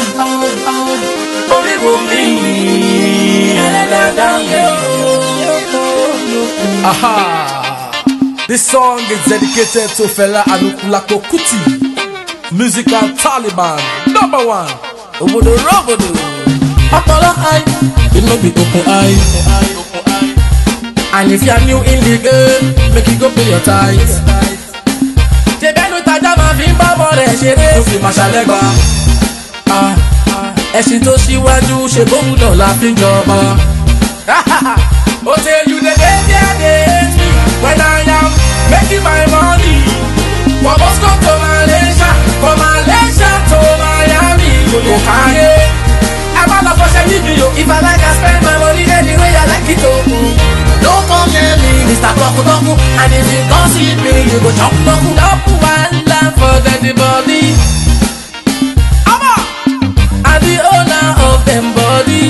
Aha! This song is dedicated to fella Anukulako Kuti, musical Taliban, #1. Obodo Robodo. Apollo eye, it no be open eye. And if you are new in the game, make you go pay your tithes. Jebenu tajama fi babo re sere, o fi masalegba. Ẹṣin tó ṣíwájú ṣe bóun náà la fi jọba. O say you dey hate me when I am making my money. From Moscow to Malaysia, from Malaysia to Miami, go káyé. Ẹ má lọ fọṣẹ níbi o. If I like I spend my money anyway I like it o. Don't come near me, Mr. Toku Toku. And if you come see me, you go chop Toku. Toku one land for the body. I'm the owner of them body.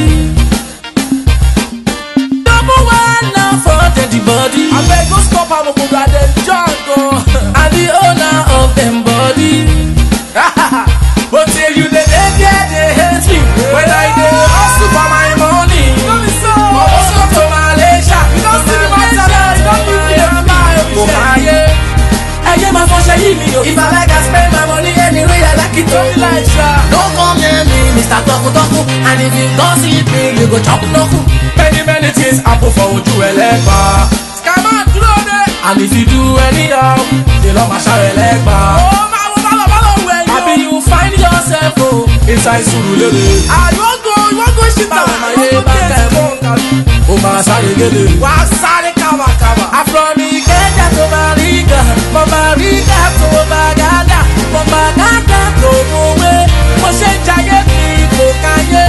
Double one now for the body. I beg go stop am for garden jungle. I'm the owner of them body. But till you they hate me when I go hustle for my money. From Moscow to Malaysia, don't see the matter, you don't give me a smile. go higher. My function hit me, if I like I spend my money anyway I like it. Don't come near me, Mr. Toku Toku. And if you don't see me, you go chop Toku. Many things happen for Oju Elegba. Come on, throw it. And if you do anyhow, they love my shower Elegba. Oh my, happy you find yourself inside Surulere. You won't go shit down my head. Oh my sorry, get it. Wasare kama. I'm from Ikeja to Bariga, from Bariga to Bagada, from Bagada to Mowe. Moshe Jaye Pico Kaye,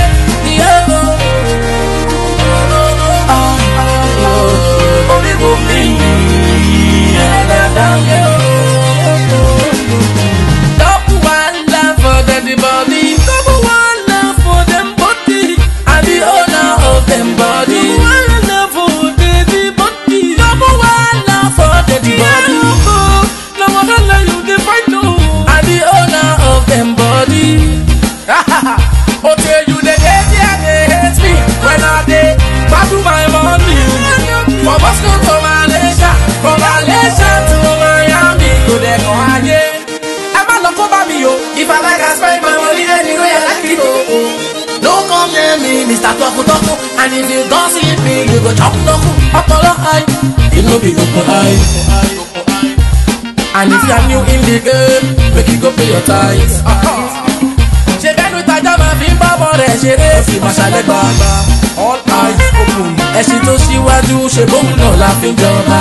Double one love for the body, double one love for them body, and the owner of them body. Oh, tell you they hate me when I dey battle my money. From Moscow to Malaysia, from Malaysia to Miami, go there go higher. I'm a local baby, yo. If I like I spend my money anyway I like it, oh. Don't come near me, Mr. Toku Toku. And if you don't see me, you go chop Toku. Apollo eye, it no be open eye. And if you are new in the game, make you go pay your tithes. Jebenu tajama fi babo re sere, o fi masalegba. All eyes open. Ẹṣin tó ṣíwájú ṣe bóun náà la fi jọba.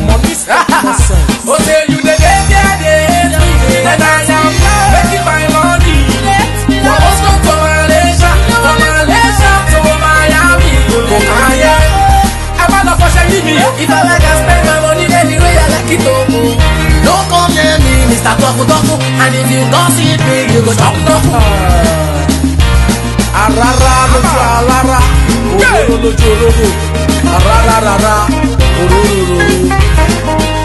O say you dey hate me when I am making my money. From Moscow to Malaysia, from Malaysia to Miami, go higher. Ẹ má lọ fọṣẹ níbi o. If I like I spend my money anyway I like it o. Don't come near me, Mr. Toku Toku. And if you don't see me, you go chop Toku. Arara loju alara, ororo loju orogo. Arara ororo.